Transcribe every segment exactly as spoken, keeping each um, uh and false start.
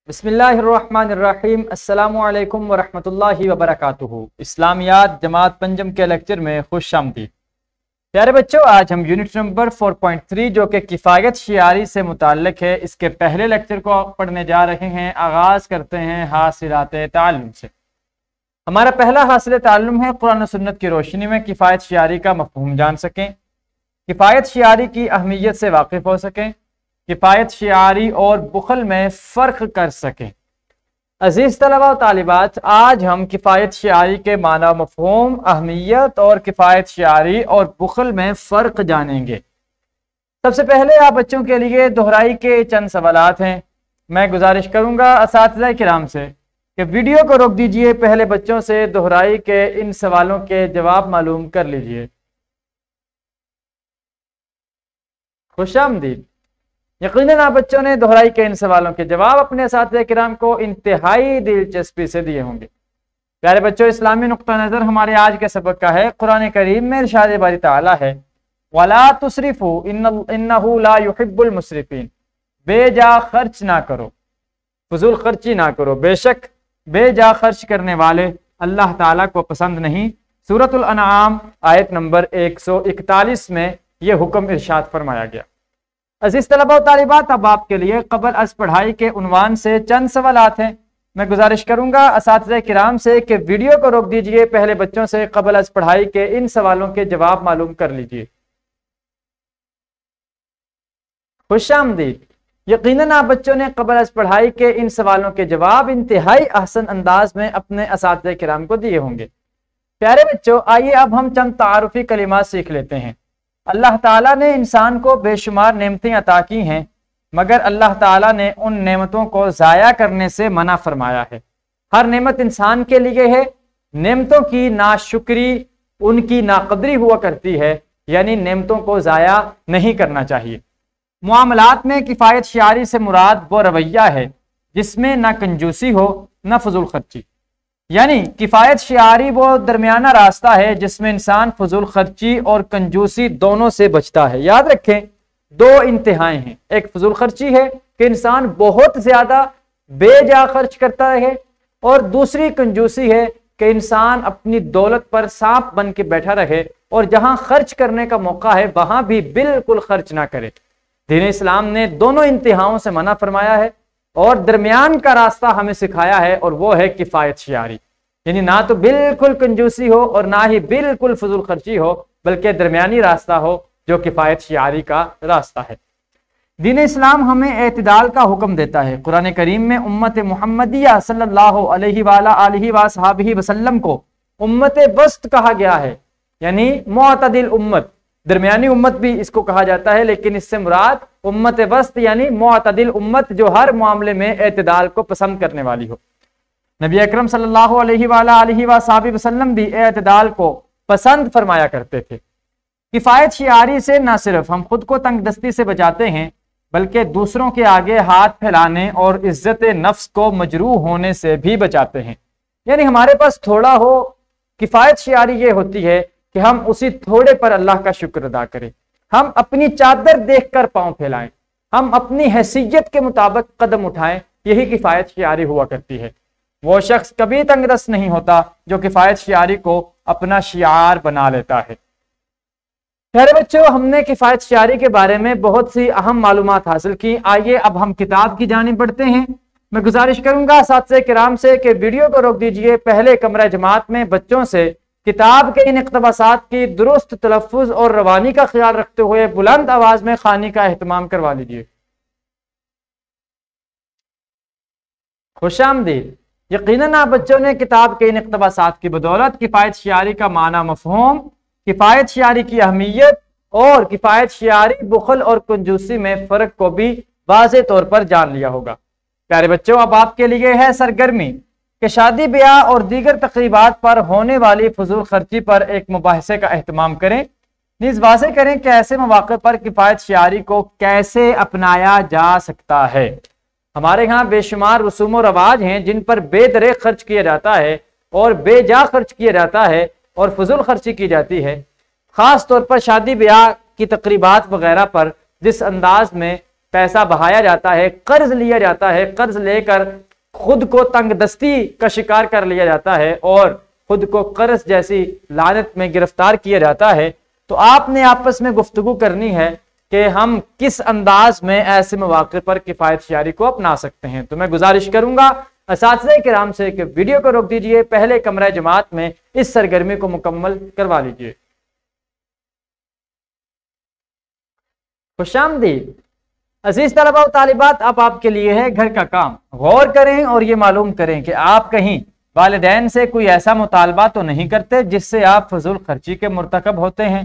बिस्मिल्लाहिर्रहमानिर्रहीम अस्सलामुअलैकुम वरहमतुल्लाहि वबरकातुहू। इस्लामियात जमात पंजम के लेक्चर में खुश आमदीद। प्यारे बच्चों, आज हम यूनिट नंबर चार पॉइंट तीन जो कि किफ़ायत शियारी से मुताल्लिक है, इसके पहले लेक्चर को पढ़ने जा रहे हैं। आगाज़ करते हैं हासिलात ताल्लुम से। हमारा पहला हासिल ताल्लुम है कुरान और सुन्नत की रोशनी में किफ़ायत शियारी का मफ़हूम जान सकें, किफ़ायत शियारी की अहमियत से वाकिफ़ हो सकें, किफ़ायत शियारी और बुखल में फ़र्क कर सकें। अजीज़ तलबा और तालिबात, आज हम किफ़ायत शियारी के माना, मफ़हूम, अहमियत और किफ़ायत शियारी और बुखल में फ़र्क जानेंगे। सबसे पहले आप बच्चों के लिए दोहराई के चंद सवालात हैं। मैं गुजारिश करूँगा असातिज़ा किराम से कि वीडियो को रोक दीजिए, पहले बच्चों से दोहराई के इन सवालों के जवाब मालूम कर लीजिए। खुशामदीद। यकीनन आप बच्चों ने दोहराई के इन सवालों के जवाब अपने असातिज़ा किराम को इंतहाई दिलचस्पी से दिए होंगे। प्यारे बच्चों, इस्लामी नुक्ता नज़र हमारे आज के सबक का है। कुरान करीम में इरशाद बारी ताला है, वला तुसरिफू इन्नहु ला युहिब्बुल मुसरिफीन। बेजा खर्च ना करो, फजूल खर्ची ना करो, बेशक बेजा खर्च करने वाले अल्लाह ताला को पसंद नहीं। सूरतुल अनआम आयत नंबर एक सौ इकतालीस में यह हुक्म इरशाद फरमाया गया। अजीज तलबा और तालिबात, अब आपके लिए कबल अज पढ़ाई के उन्वान से चंद सवालात हैं। मैं गुजारिश करूंगा असातिज़ा किराम से कि वीडियो को रोक दीजिए, पहले बच्चों से कबल अज पढ़ाई के इन सवालों के जवाब मालूम कर लीजिए। खुशामदीद। यकीनन आप बच्चों ने कबल अज पढ़ाई के इन सवालों के जवाब इंतहाई अहसन अंदाज में अपने असातिज़ा किराम को दिए होंगे। प्यारे बच्चों, आइए अब हम चंद तारुफी कलिमात सीख लेते हैं। अल्लाह ताला ने इंसान को बेशुमार नेमतें अता की हैं, मगर अल्लाह ताला ने उन नेमतों को ज़ाया करने से मना फरमाया है। हर नेमत इंसान के लिए है। नेमतों की नाशुक्री, उनकी नाकदरी हुआ करती है, यानी नेमतों को ज़ाया नहीं करना चाहिए। मुआमलात में किफ़ायत शियारी से मुराद वो रवैया है जिसमें ना कंजूसी हो न फजूल खर्ची, यानी किफ़ायत शियारी वो दरमियाना रास्ता है जिसमें इंसान फजूल खर्ची और कंजूसी दोनों से बचता है। याद रखें, दो इंतहाएं हैं। एक फजूल खर्ची है कि इंसान बहुत ज्यादा बेजा खर्च करता है, और दूसरी कंजूसी है कि इंसान अपनी दौलत पर सांप बन के बैठा रहे और जहां खर्च करने का मौका है वहां भी बिल्कुल खर्च ना करे। दीन इस्लाम ने दोनों इंतहाओं से मना फरमाया है और दरमियान का रास्ता हमें सिखाया है, और वो है किफ़ायत शियारी, यानी ना तो बिल्कुल कंजूसी हो और ना ही बिल्कुल फजूल खर्ची हो, बल्कि दरमियानी रास्ता हो जो किफ़ायत शियारी का रास्ता है। दीन इस्लाम हमें एतदाल का हुक्म देता है। कुरान करीम में उम्मत मुहम्मदिया सल्लल्लाहु अलैहि वालैहि वसल्लम को उम्मत वस्त कहा गया है, यानी मुअतदिल उम्मत। दरमियानी उम्मत भी इसको कहा जाता है, लेकिन इससे मुराद उम्मत वस्त यानी मुअतदिल उम्मत, जो हर मामले में एतदाल को पसंद करने वाली हो। नबी अकरम सल्लल्लाहु अलैहि वालैहि वसल्लम भी एतदाल को पसंद फरमाया करते थे। किफ़ायत शियारी से न सिर्फ हम खुद को तंगदस्ती से बचाते हैं, बल्कि दूसरों के आगे हाथ फैलाने और इज्जत नफ्स को मजरूह होने से भी बचाते हैं। यानी हमारे पास थोड़ा हो, किफ़ायत शियारी ये होती है कि हम उसी थोड़े पर अल्लाह का शुक्र अदा करें। हम अपनी चादर देखकर पांव फैलाएं, हम अपनी हैसियत के मुताबिक कदम उठाएं। यही किफ़ायत शियारी हुआ करती है। वो शख्स कभी तंगदस्त नहीं होता जो किफ़ायत शियारी को अपना शियार बना लेता है। प्यारे बच्चों, हमने किफ़ायत शियारी के बारे में बहुत सी अहम मालूमात हासिल की। आइए अब हम किताब की जानिब बढ़ते हैं। मैं गुजारिश करूंगा असातिज़ा किराम से कि वीडियो को रोक दीजिए, पहले कमरा जमात में बच्चों से किताब के इन इक़्तिबासात की दुरुस्त तलफ़्फ़ुज़ और रवानी का ख्याल रखते हुए बुलंद आवाज में ख़ानी का एहतमाम करवा लीजिए। खुशामदीद। यकीनन आप बच्चों ने किताब के इन इक़्तिबासात की बदौलत किफ़ायत शियारी का माना, मफ़हूम, किफ़ायत शियारी की अहमियत और किफ़ायत शियारी बुखल और कंजूसी में फ़र्क को भी वाज़े तौर पर जान लिया होगा। प्यारे बच्चों, अब आपके लिए है सरगर्मी कि शादी ब्याह और दीगर तक़रीबात पर होने वाली फजूल खर्ची पर एक मुबाहिसे का एहतमाम करें। नीज़ वाज़े करें कि ऐसे मौक़े पर किफ़ायत शियारी को कैसे अपनाया जा सकता है। हमारे यहाँ बेशुमार रसूम और रवाज हैं जिन पर बेदरे खर्च किया जाता है और बेजा खर्च किया जाता है और फजूल खर्ची की जाती है। ख़ास तौर पर शादी ब्याह की तक़रीबात वगैरह पर जिस अंदाज में पैसा बहाया जाता है, कर्ज लिया जाता है, कर्ज लेकर खुद को तंगदस्ती का शिकार कर लिया जाता है और खुद को कर्ज जैसी लानत में गिरफ्तार किया जाता है, तो आपने आपस में गुफ्तगू करनी है कि हम किस अंदाज में ऐसे मौके पर किफायत शियारी को अपना सकते हैं। तो मैं गुजारिश करूंगा असातिज़े किराम से कि वीडियो को रोक दीजिए, पहले कमरा जमात में इस सरगर्मी को मुकम्मल करवा लीजिए। खुशामदीद अजीज तलबा और तालिबात, अब आपके लिए है घर का काम। गौर करें और ये मालूम करें कि आप कहीं वालिदैन से कोई ऐसा मुतालबा तो नहीं करते जिससे आप फजूल खर्ची के मुर्तकब होते हैं।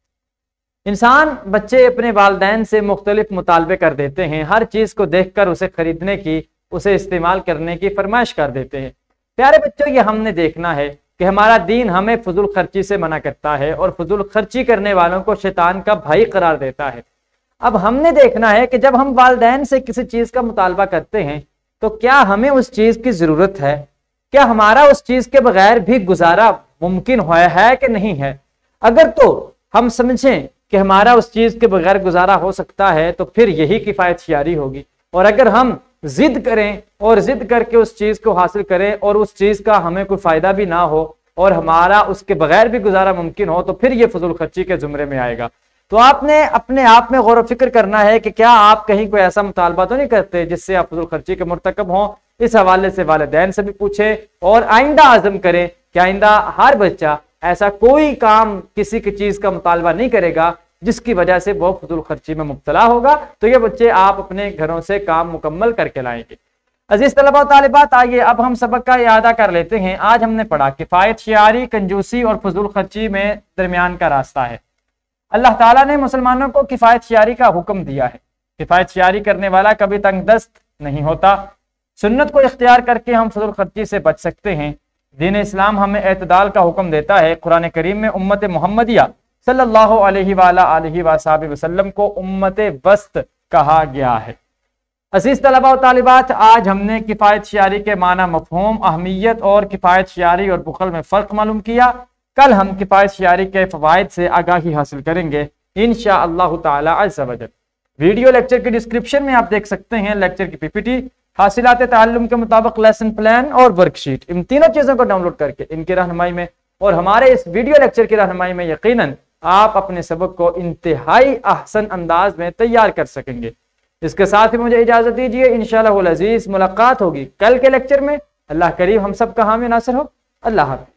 इंसान बच्चे अपने वालिदैन से मुख्तलिफ मुतालबे कर देते हैं, हर चीज को देखकर उसे खरीदने की, उसे इस्तेमाल करने की फरमाइश कर देते हैं। प्यारे बच्चों, ये हमने देखना है कि हमारा दीन हमें फजूल खर्ची से मना करता है और फजूल खर्ची करने वालों को शैतान का भाई करार देता है। अब हमने देखना है कि जब हम वालिदैन से किसी चीज का मुतालबा करते हैं तो क्या हमें उस चीज की जरूरत है, क्या हमारा उस चीज के बगैर भी गुजारा मुमकिन है कि नहीं है। अगर तो हम समझें कि हमारा उस चीज के बगैर गुजारा हो सकता है तो फिर यही किफायत शियारी होगी। और अगर हम जिद करें और जिद करके उस चीज को हासिल करें और उस चीज का हमें कोई फायदा भी ना हो और हमारा उसके बगैर भी गुजारा मुमकिन हो, तो फिर ये फजूल खर्ची के जुमरे में आएगा। तो आपने अपने आप में गौर फिक्र करना है कि क्या आप कहीं कोई ऐसा मुतालबा तो नहीं करते जिससे आप फजूल खर्ची के मुर्तकब हों। इस हवाले से वालिदैन से भी पूछे और आइंदा आज़म करें कि आइंदा हर बच्चा ऐसा कोई काम, किसी की चीज का मुतालबा नहीं करेगा जिसकी वजह से वो फजूल खर्ची में मुब्तला होगा। तो ये बच्चे आप अपने घरों से काम मुकम्मल करके लाएंगे। अजीज तलबा और तालिबात, आइए अब हम सबक का इआदा कर लेते हैं। आज हमने पढ़ा किफायत शियारी, कंजूसी और फजूल खर्ची में दरमियान का रास्ता है। अल्लाह ताला ने मुसलमानों को किफायत शियारी का हुक्म दिया है। किफायत शियारी करने वाला कभी तंगदस्त नहीं होता। सुन्नत को इख्तियार करके हम फजूल खर्ची से बच सकते हैं। दीन इस्लाम हमें एतदाल का हुक्म देता है। कुरान करीम में उम्मत मोहम्मदिया सल्लल्लाहु अलैहि वालैहि वसल्लम को उम्मत वस्त कहा गया है। अजीज तलबा और तालिबात, आज हमने किफायत शियारी के माना, मफहूम, अहमियत और किफायत शियारी और बुखल में फ़र्क मालूम किया। कल हम किफायत शियारी के फ़वाइद से आगाही हासिल करेंगे इंशाअल्लाह ताला अज़्ज़ा वजल। वीडियो लेक्चर के डिस्क्रिप्शन में आप देख सकते हैं लेक्चर की पीपीटी, हासिलात ताल्लुम के मुताबिक लेसन प्लान और वर्कशीट। इन तीनों चीज़ों को डाउनलोड करके इनकी रहनुमाई में और हमारे इस वीडियो लेक्चर की रहनुमाई में यकीनन आप अपने सबक को इंतहाई अहसन अंदाज में तैयार कर सकेंगे। इसके साथ ही मुझे इजाजत दीजिए, इंशाअल्लाह अज़ीज़ मुलाकात होगी कल के लेक्चर में। अल्लाह करीम हम सब का हामी नासिर हो। अल्लाह हाफ़िज़।